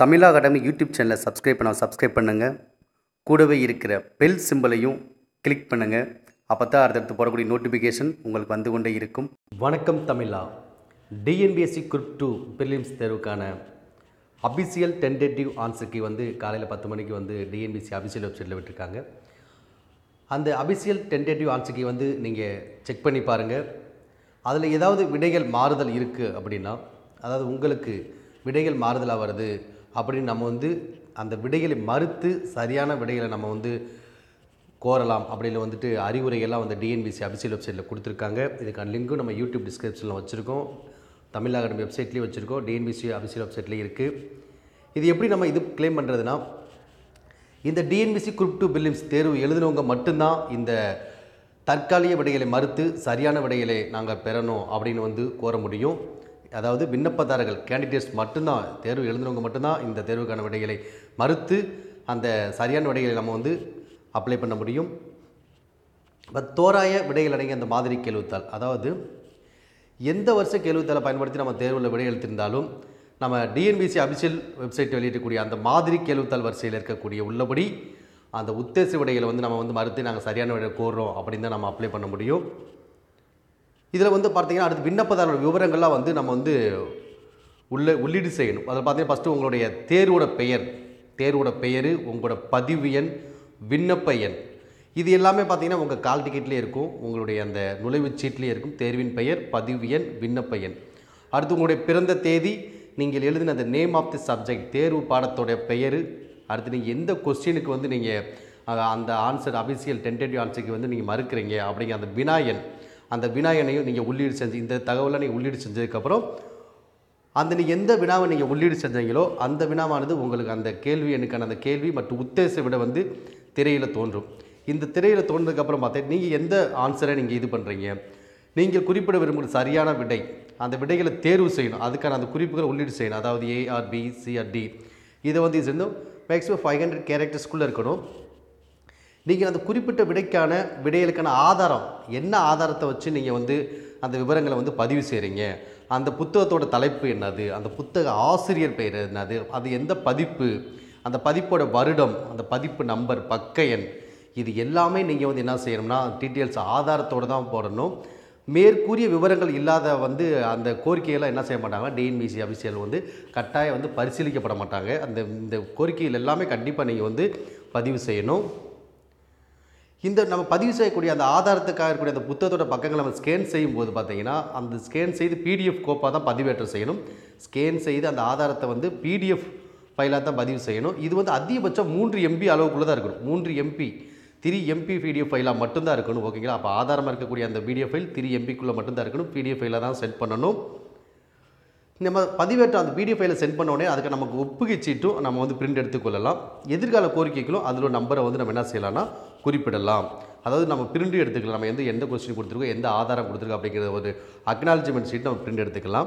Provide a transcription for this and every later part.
தமிழா academy YouTube சேனலை subscribe பண்ணுங்கள். கூடவே இருக்கிற பெல் சிம்பலையும் கிளிக் பண்ணுங்கள். அப்போ தான் அடுத்தடுத்து போடக்கூடிய நோட்டிஃபிகேஷன் உங்களுக்கு வந்து கொண்டே இருக்கும். வணக்கம் தமிழா. டிஎன்பிஎஸ்சி குரூப் 2 ப்ரிலிம்ஸ் தேர்வுக்கான அபிஷியல் டென்டேட்டிவ் ஆன்சருக்கு காலையில் 10 மணிக்கு டிஎன்பிஎஸ்சி அபிஷியல் வெப்சைட்டில் விட்டுருக்காங்க. அந்த அபிஷியல் டென்டேட்டிவ் ஆன்சருக்கு நீங்கள் செக் பண்ணி பாருங்கள். அதில் ஏதாவது விடைகள் மாறுதல் இருக்குது அப்படின்னா, அதாவது உங்களுக்கு விடைகள் மாறுதலாக வருது அப்படின்னு நம்ம அந்த விடைகளை மறுத்து சரியான விடைகளை நம்ம கோரலாம் அப்படின்னு அறிவுரைகள்லாம் டிஎன்பிஎஸ்சி அபிஷியல் வெப்சைட்டில் கொடுத்துருக்காங்க. இதுக்கான லிங்க்கும் நம்ம யூடியூப் டிஸ்கிரிப்ஷனில் வச்சுருக்கோம், தமிழ் அகாடமி வெப்சைட்லேயும் வச்சுருக்கோம், டிஎன்பிஎஸ்சி அபிஷியல் வெப்சைட்லேயும் இருக்குது. இது எப்படி நம்ம கிளைம் பண்ணுறதுனா, இந்த டிஎன்பிஎஸ்சி குரூப் 2 ப்ரிலிம்ஸ் தேர்வு எழுதினவங்க மட்டும்தான் இந்த தற்காலிக விடைகளை மறுத்து சரியான விடைகளை நாங்கள் பெறணும் அப்படின்னு கோர முடியும். அதாவது விண்ணப்பதாரர்கள் கேண்டிடேட்ஸ் மட்டும்தான், தேர்வு எழுதினவங்க மட்டும்தான் இந்த தேர்வுக்கான விடைகளை மறுத்து அந்த சரியான விடைகளை நம்ம அப்ளை பண்ண முடியும். தோராய விடைகள் அடங்கிய அந்த மாதிரி கேள்வித்தாள், அதாவது எந்த வருஷ கேள்வித்தாளை பயன்படுத்தி நம்ம தேர்வில் விடை எழுத்திருந்தாலும் நம்ம டிஎன்பிஎஸ்சி அபிஷியல் வெப்சைட் வெளியிடக்கூடிய அந்த மாதிரி கேள்வித்தாள் வரிசையில் இருக்கக்கூடிய உள்ளபடி அந்த உத்தேச விடைகளை நம்ம மறுத்து நாங்கள் சரியான விடையை கோர்றோம் அப்படின்னு தான் நம்ம அப்ளை பண்ண முடியும். இதில் பார்த்தீங்கன்னா அடுத்து விண்ணப்பதாரர் விவரங்கள்லாம் நம்ம உள்ளீடு செய்யணும். அதில் பார்த்தீங்கன்னா ஃபஸ்ட்டு உங்களுடைய தேர்வோட பெயர், உங்களோட பதிவு எண், விண்ணப்ப எண், இது எல்லாமே பார்த்தீங்கன்னா உங்கள் கால் டிக்கெட்லேயே இருக்கும், உங்களுடைய அந்த நுழைவுச் சீட்லேயே இருக்கும். தேர்வின் பெயர், பதிவு எண், விண்ணப்ப எண். அடுத்து உங்களுடைய பிறந்த தேதி, நீங்கள் எழுதின அந்த நேம் ஆஃப் தி சப்ஜெக்ட், தேர்வு பாடத்தோடைய பெயர், அடுத்து நீங்கள் எந்த கொஸ்டினுக்கு நீங்கள் அந்த ஆன்சர் அபிஷியல் டென்டேட்டிவ் ஆன்சருக்கு நீங்கள் மறுக்கிறீங்க அப்படிங்கிற அந்த வினாயன், அந்த வினாயனையும் நீங்கள் உள்ளீடு செஞ்சு, இந்த தகவலை நீங்கள் உள்ளீடு செஞ்சதுக்கப்புறம் அந்த நீங்கள் எந்த வினாவை நீங்கள் உள்ளீடு செஞ்சீங்களோ அந்த வினாவானது உங்களுக்கு அந்த கேள்வி எண்ணுக்கான அந்த கேள்வி மற்றும் உத்தேச விட திரையில் தோன்றும். இந்த திரையில் தோன்றதுக்கப்புறம் பார்த்தா நீங்கள் எந்த ஆன்சரை நீங்கள் இது பண்ணுறீங்க, நீங்கள் குறிப்பிட விரும்புகிற சரியான விடை, அந்த விடைகளை தேர்வு செய்யணும். அதுக்கான அந்த குறிப்புகளை உள்ளீடு செய்யணும். அதாவது A or B, C or D, இதை இது இருந்தும் மேக்ஸிமம் 500 கேரக்டர்ஸ்குள்ளே இருக்கணும். நீங்கள் அந்த குறிப்பிட்ட விடைகளுக்கான ஆதாரம், என்ன ஆதாரத்தை வச்சு நீங்கள் அந்த விவரங்களை பதிவு செய்கிறீங்க, அந்த புத்தகத்தோட தலைப்பு என்னது, அந்த புத்தக ஆசிரியர் பெயர் என்னது, அது எந்த பதிப்பு, அந்த பதிப்போட வருடம், அந்த பதிப்பு நம்பர், பக்க எண், இது எல்லாமே நீங்கள் என்ன செய்யணும்னா டீட்டெயில்ஸ் ஆதாரத்தோடு தான் போடணும். மேற்கூறிய விவரங்கள் இல்லாத அந்த கோரிக்கையெல்லாம் என்ன செய்ய மாட்டாங்க, டிஎன்பிஎஸ்சி அபிஷியல் கட்டாயம் பரிசீலிக்கப்பட மாட்டாங்க. இந்த கோரிக்கைகள் எல்லாமே கண்டிப்பாக நீங்கள் பதிவு செய்யணும். இந்த நம்ம பதிவு செய்யக்கூடிய அந்த ஆதாரத்துக்காக இருக்கக்கூடிய அந்த புத்தகத்தோட பக்கங்களை நம்ம ஸ்கேன் செய்யும்போது பார்த்தீங்கன்னா, அந்த ஸ்கேன் செய்து பிடிஎஃப் கோப்பாக தான் பதிவேற்றம் செய்யணும். ஸ்கேன் செய்து அந்த ஆதாரத்தை பிடிஎஃப் ஃபைலாக தான் பதிவு செய்யணும். இது அதிகபட்சம் 3 MB அளவுக்குள்ளே தான் இருக்கணும். 3 MB 3 MB பிடிஎஃப் ஃபைலாக மட்டும்தான் இருக்கணும். ஓகேங்களா? அப்போ ஆதாரமாக இருக்கக்கூடிய அந்த பிடிஎஃப் ஃபைல் 3 MBக்குள்ளே மட்டும்தான் இருக்கணும். பிடிஎஃப் ஃபைலாக தான் சென்ட் பண்ணணும். நம்ம பதிவேற்ற அந்த பிடிஎஃப் ஃபைலை சென்ட் பண்ண உடனே அதுக்கு நமக்கு ஒப்புகை சீட்டும் நம்ம பிரிண்ட் எடுத்துக்கொள்ளலாம். எதிர்கால கோரிக்கைகளும் அதில் ஒரு நம்பரை நம்ம என்ன செய்யலாம்னா குறிப்பிடலாம். அதாவது நம்ம பிரிண்ட் எடுத்துக்கலாம். நம்ம எந்த கொஸ்டின் கொடுத்துருக்கோம், எந்த ஆதாரம் கொடுத்துருக்கோம் அப்படிங்கிற ஒரு அக்னாலஜ்மெண்ட் ஷீட் நம்ம பிரிண்ட் எடுத்துக்கலாம்.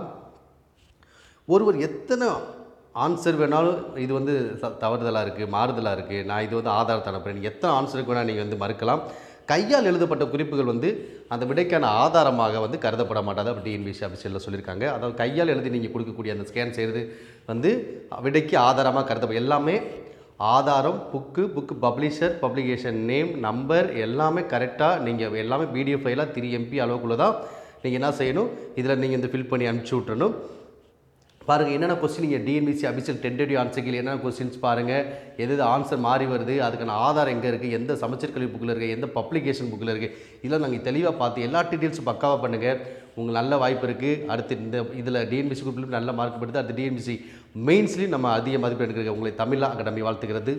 ஒருவர் எத்தனை ஆன்சர் வேணாலும் இது தவறுதலாக இருக்குது, மாறுதலாக இருக்குது, நான் இது ஆதாரத்தை அனுப்புகிறேன், எத்தனை ஆன்சருக்கு வேணால் நீங்கள் மறுக்கலாம். கையால் எழுதப்பட்ட குறிப்புகள் அந்த விடைக்கான ஆதாரமாக கருதப்பட மாட்டாது. அப்படி டிஎன்பிஎஸ்சி அபிஷியலில் சொல்லியிருக்காங்க. அதாவது கையால் எழுதி நீங்கள் கொடுக்கக்கூடிய அந்த ஸ்கேன் செய்கிறது விடைக்கு ஆதாரமாக கருதப்படும். எல்லாமே ஆதாரம், book publisher, publication name, number எல்லாமே கரெக்டாக நீங்கள் எல்லாமே பிடிஎஃப் ஃபைலாக 3 MB அளவுக்குள்ளே தான் நீங்கள் என்ன செய்யணும், இதில் நீங்கள் ஃபில் பண்ணி அனுப்பிச்சி விட்றணும். பாருங்கள் என்னென்ன கொஸ்டின் நீங்கள் டிஎன்பிஎஸ்சி அபிஷியல் டென்டேட்டிவ் ஆன்சர்களில் என்னென்ன கொஸ்டின்ஸ் பாருங்கள், எது ஆன்சர் மாறி வருது, அதுக்கான ஆதாரம் எங்கே இருக்குது, எந்த சமச்சீர் கல்வி புக்கில் இருக்குது, எந்த பப்ளிகேஷன் புக்கில் இருக்குது, இதெல்லாம் நாங்கள் தெளிவாக பார்த்து எல்லா டீட்டெயில்ஸும் பக்காவாக பண்ணுங்கள். உங்களுக்கு நல்ல வாய்ப்பு இருக்குது. அடுத்து இதில் டிஎன்பிஎஸ்சி குரூப்லையும் நல்ல மார்க் படுத்து அடுத்து டிஎன்பிஎஸ்சி மெயின்ஸ்லையும் நம்ம அதிக மதிப்பு எடுக்கிறோம். உங்களை தமிழா அகாடமி வாழ்த்துகிறது.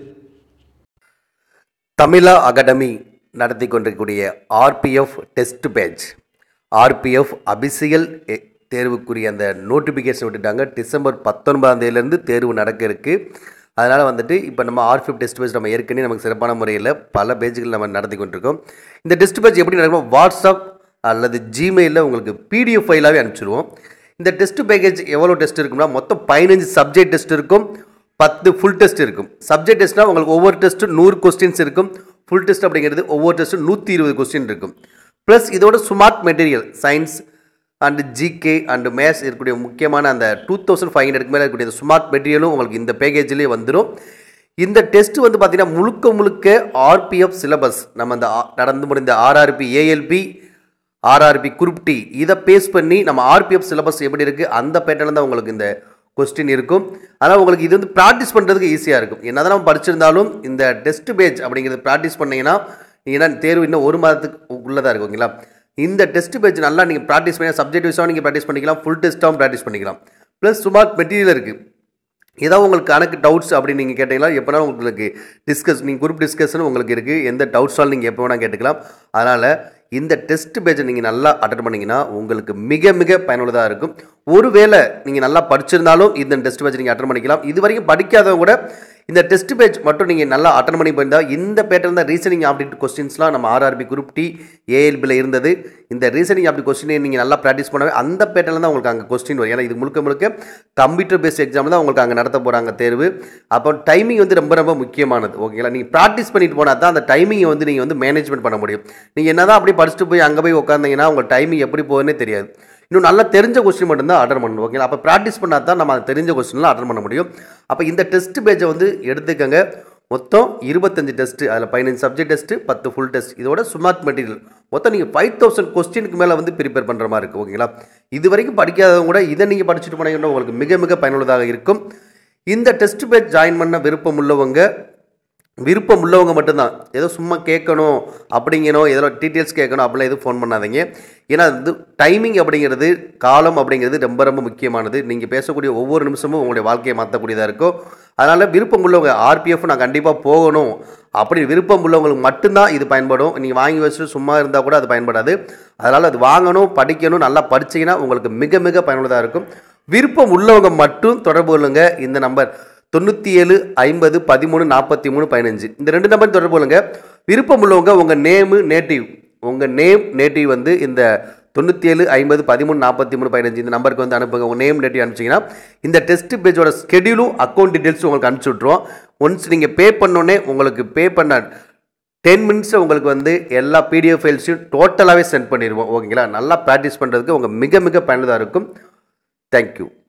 தமிழா அகாடமி நடத்தி கொண்டிருக்கக்கூடிய RPF test batch, RPF official தேர்வுக்குரிய அந்த நோட்டிஃபிகேஷன் விட்டுட்டாங்க. டிசம்பர் 19ஆம் தேதியிலேருந்து தேர்வு நடக்க இருக்குது. அதனால் இப்போ நம்ம ஆர்பிஎஃப் டெஸ்ட் பேட்ச் நம்ம ஏற்கனவே நமக்கு சிறப்பான முறையில் பல பேஜ்கள் நம்ம நடத்தி கொண்டிருக்கோம். இந்த டெஸ்ட் பேட்ச் எப்படி நடக்கும், வாட்ஸ்அப் அல்லது ஜிமெயிலில் உங்களுக்கு பிடிஎஃப் ஃபைலாகவே அனுப்பிச்சிடுவோம். இந்த டெஸ்ட் பேக்கேஜ் எவ்வளோ டெஸ்ட் இருக்கும்னா, மொத்தம் 15 சப்ஜெக்ட் டெஸ்ட் இருக்கும், 10 ஃபுல் டெஸ்ட் இருக்கும். சப்ஜெக்ட் டெஸ்ட்னால் உங்களுக்கு ஒவ்வொரு டெஸ்ட்டும் 100 கொஸ்டின்ஸ் இருக்கும். ஃபுல் டெஸ்ட் அப்படிங்கிறது ஒவ்வொரு டெஸ்ட்டும் 120 கொஸ்டின் இருக்கும். ப்ளஸ் இதோட smart material, science, and GK and maths இருக்கக்கூடிய முக்கியமான அந்த 2500க்கு மேலே இருக்கக்கூடிய ஸ்மார்ட் மெட்டீரியலும் உங்களுக்கு இந்த பேக்கேஜ்லேயே வந்துடும். இந்த டெஸ்ட் வந்து பார்த்திங்கன்னா முழுக்க முழுக்க ஆர்பிஎஃப் சிலபஸ், நம்ம அந்த நடந்து முடிந்த RRB ALP RRB group D இதை பேஸ் பண்ணி நம்ம ஆர்பிஎஃப் சிலபஸ் எப்படி இருக்குது அந்த பேட்டர்னில் தான் உங்களுக்கு இந்த கொஸ்டின் இருக்கும். அதனால் உங்களுக்கு இது வந்து ப்ராக்டிஸ் பண்ணுறதுக்கு ஈஸியாக இருக்கும். என்ன தான் நம்ம படிச்சிருந்தாலும் இந்த டெஸ்ட் பேஜ் அப்படிங்கிறது ப்ராக்டிஸ் பண்ணிங்கன்னா ஏன்னா தேர்வு இன்னும் ஒரு மாதத்துக்கு உள்ளதாக இருக்கும். ஓகேங்களா, இந்த டெஸ்ட் பேஜ் நல்லா நீங்கள் ப்ராக்டிஸ் பண்ணி சப்ஜெக்ட் வைஸாகவும் நீங்கள் ப்ராக்டிஸ் பண்ணிக்கலாம், ஃபுல் டெஸ்ட்டாகவும் ப்ராக்டிஸ் பண்ணிக்கலாம். ப்ளஸ் ஸ்மார்ட் மெட்டீரியல் இருக்குது. ஏதாவது உங்களுக்கு கணக்கு டவுட்ஸ் அப்படின்னு நீங்கள் கேட்டிங்களா எப்போனாலும் உங்களுக்கு நீங்கள் குரூப் டிஸ்கஷன் உங்களுக்கு இருக்குது. எந்த டவுட்ஸாலும் நீங்கள் எப்போ வேணால் கேட்டுக்கலாம். அதனால் இந்த டெஸ்ட் பேஜை நீங்கள் நல்லா அட்டன் பண்ணிங்கன்னா உங்களுக்கு மிக மிக பயனுள்ளதாக இருக்கும். ஒருவேளை நீங்கள் நல்லா படிச்சிருந்தாலும் இந்த டெஸ்ட் பேஜ் நீங்கள் அட்டன் பண்ணிக்கலாம். இது வரைக்கும் படிக்காதவங்க கூட இந்த டெஸ்ட் பேஜ் மட்டும் நீங்கள் நல்லா அட்டன் பண்ணி போயிருந்தால் இந்த பேட்டர்ன் தான் ரீசனிங் ஆப்டிடியூட் கொஸ்டின்ஸ்லாம் நம்ம ஆர்ஆர்பி குரூப் டி ஏஎல்பியில் இருந்தது. இந்த ரீசனிங் ஆப்டி கொஸ்டினை நீங்கள் நல்லா ப்ராக்டிஸ் பண்ணவே அந்த பேட்டர்னில் தான் உங்களுக்கு அங்கே கொஸ்டின் வரும். ஏன்னா இது முழுக்க முழுக்க கம்ப்யூட்டர் பேஸ்ட் எக்ஸாம் தான் உங்களுக்கு அங்கே நடத்த போகிறாங்க தேர்வு. அப்போ டைமிங் வந்து ரொம்ப ரொம்ப முக்கியமானது. ஓகேங்களா, நீங்கள் ப்ராக்டிஸ் பண்ணிட்டு போனால் தான் அந்த டைமிங்கை வந்து நீங்கள் வந்து மேனேஜ்மெண்ட் பண்ண முடியும். நீங்கள் என்ன தான் அப்படியே படிச்சுட்டு போய் அங்கே போய் உட்காந்தீங்கன்னா உங்கள் டைமிங் எப்படி போகுதுன்னே தெரியாது. இன்னும் நல்லா தெரிஞ்ச கொஸ்டின் மட்டும்தான் அட்டன் பண்ணணும். ஓகேங்களா, அப்போ ப்ராக்டிஸ் பண்ணால் தான் நம்ம தெரிஞ்ச கொஸ்டின்லாம் அட்டன் பண்ண முடியும். அப்போ இந்த டெஸ்ட் பேஜை வந்து எடுத்துக்கங்க. மொத்தம் 25 டெஸ்ட்டு, அதில் 15 சப்ஜெக்ட் டெஸ்ட்டு, 10 ஃபுல் டெஸ்ட், இதோட ஸ்மார்ட் மெட்டீரியல் மொத்தம் நீங்கள் 5000 கொஸ்டினுக்கு மேலே வந்து ப்ரிப்பேர் பண்ணுற மாதிரி இருக்குது. ஓகேங்களா, இது வரைக்கும் படிக்காதவங்க கூட இதை நீங்கள் படிச்சுட்டு போனீங்கன்னா உங்களுக்கு மிக மிக பயனுள்ளதாக இருக்கும். இந்த டெஸ்ட் பேஜ் ஜாயின் பண்ண விருப்பம் உள்ளவங்க மட்டும்தான். ஏதோ சும்மா கேட்கணும் அப்படிங்கணும், ஏதோ டீட்டெயில்ஸ் கேட்கணும் அப்படிலாம் எதுவும் ஃபோன் பண்ணாதீங்க. ஏன்னா அது டைமிங் அப்படிங்கிறது, காலம் அப்படிங்கிறது ரொம்ப ரொம்ப முக்கியமானது. நீங்கள் பேசக்கூடிய ஒவ்வொரு நிமிஷமும் உங்களுடைய வாழ்க்கையை மாற்றக்கூடியதாக இருக்கும். அதனால் விருப்பம் உள்ளவங்க ஆர்பிஎஃப் நான் கண்டிப்பாக போகணும் அப்படி விருப்பம் உள்ளவங்களுக்கு மட்டும்தான் இது பயன்படும். நீங்கள் வாங்கி வச்சுட்டு சும்மா இருந்தால் கூட அது பயன்படாது. அதனால் அது வாங்கணும், படிக்கணும், நல்லா படிச்சிங்கன்னா உங்களுக்கு மிக மிக பயனுள்ளதாக இருக்கும். விருப்பம் உள்ளவங்க மட்டும் தொடர்பு கொள்ளுங்க. இந்த நம்பர் 97 50 13 43 15 இந்த 2 நம்பர் தொடர்பு கொள்ளுங்க. விருப்பம் உள்ளவங்க உங்கள் நேம் நேட்டிவ் வந்து இந்த 97 50 13 43 15 இந்த நம்பருக்கு வந்து அனுப்புங்க. உங்கள் நேம் நேட்டிவ் அனுப்பிச்சிங்கன்னா இந்த டெஸ்ட் பேஜோட ஸ்கெடியூலும் அக்கௌண்ட் டீட்டெயில்ஸும் உங்களுக்கு அனுப்பிச்சி விட்ருவோம். ஒன்ஸ் நீங்கள் பே பண்ணோன்னே உங்களுக்கு பே பண்ண 10 மினிட்ஸில் உங்களுக்கு வந்து எல்லா பிடிஎஃப் ஃபைல்ஸையும் டோட்டலாகவே சென்ட் பண்ணிடுவோம். ஓகேங்களா, நல்லா ப்ராக்டிஸ் பண்ணுறதுக்கு உங்கள் மிக மிக பயனுள்ளதாக இருக்கும். தேங்க்யூ.